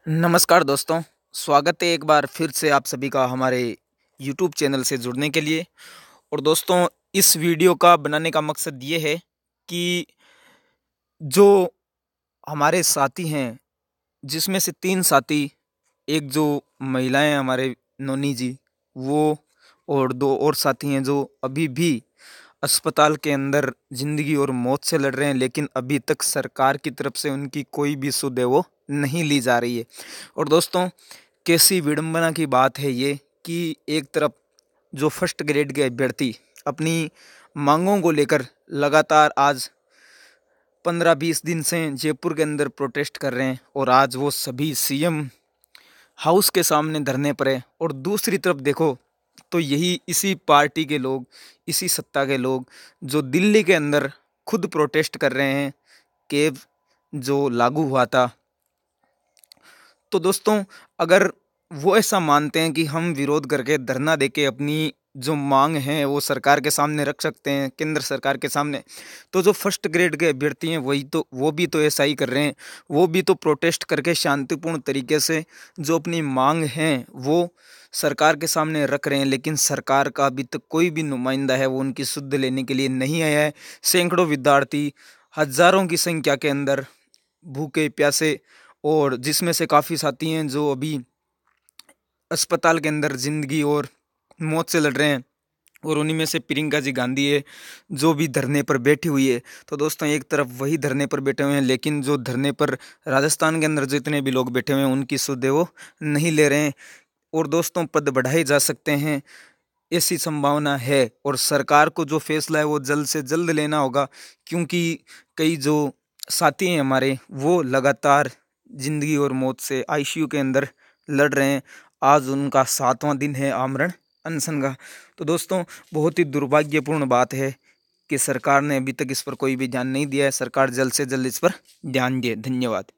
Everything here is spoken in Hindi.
नमस्कार दोस्तों, स्वागत है एक बार फिर से आप सभी का हमारे YouTube चैनल से जुड़ने के लिए। और दोस्तों, इस वीडियो का बनाने का मकसद ये है कि जो हमारे साथी हैं, जिसमें से 3 साथी, एक जो महिलाएं हमारे नोनी जी वो, और 2 और साथी हैं जो अभी भी अस्पताल के अंदर ज़िंदगी और मौत से लड़ रहे हैं, लेकिन अभी तक सरकार की तरफ से उनकी कोई भी सुध है वो नहीं ली जा रही है। और दोस्तों, कैसी विडंबना की बात है ये कि एक तरफ जो फर्स्ट ग्रेड के अभ्यर्थी अपनी मांगों को लेकर लगातार आज 15-20 दिन से जयपुर के अंदर प्रोटेस्ट कर रहे हैं, और आज वो सभी सीएम हाउस के सामने धरने पर है। और दूसरी तरफ देखो तो यही इसी पार्टी के लोग, इसी सत्ता के लोग जो दिल्ली के अंदर खुद प्रोटेस्ट कर रहे हैं कैब जो लागू हुआ था। तो दोस्तों, अगर वो ऐसा मानते हैं कि हम विरोध करके धरना देके अपनी जो मांग है वो सरकार के सामने रख सकते हैं, केंद्र सरकार के सामने, तो जो फर्स्ट ग्रेड के अभ्यर्थी हैं वो भी तो ऐसा ही कर रहे हैं। वो भी तो प्रोटेस्ट करके शांतिपूर्ण तरीके से जो अपनी मांग हैं वो सरकार के सामने रख रहे हैं, लेकिन सरकार का अभी तक कोई भी नुमाइंदा है वो उनकी सुध लेने के लिए नहीं आया है। सैकड़ों विद्यार्थी हजारों की संख्या के अंदर भूखे प्यासे, और जिसमें से काफ़ी साथी हैं जो अभी अस्पताल के अंदर ज़िंदगी और मौत से लड़ रहे हैं, और उन्हीं में से प्रियंका जी गांधी है जो भी धरने पर बैठी हुई है। तो दोस्तों, एक तरफ वही धरने पर बैठे हुए हैं, लेकिन जो धरने पर राजस्थान के अंदर जितने भी लोग बैठे हुए हैं उनकी सुध है वो नहीं ले रहे हैं। और दोस्तों, पद बढ़ाए जा सकते हैं ऐसी संभावना है, और सरकार को जो फैसला है वो जल्द से जल्द लेना होगा, क्योंकि कई जो साथी हैं हमारे वो लगातार ज़िंदगी और मौत से आईसीयू के अंदर लड़ रहे हैं। आज उनका 7वां दिन है आमरण अनशन का। तो दोस्तों, बहुत ही दुर्भाग्यपूर्ण बात है कि सरकार ने अभी तक इस पर कोई भी ध्यान नहीं दिया है। सरकार जल्द से जल्द इस पर ध्यान दे। धन्यवाद।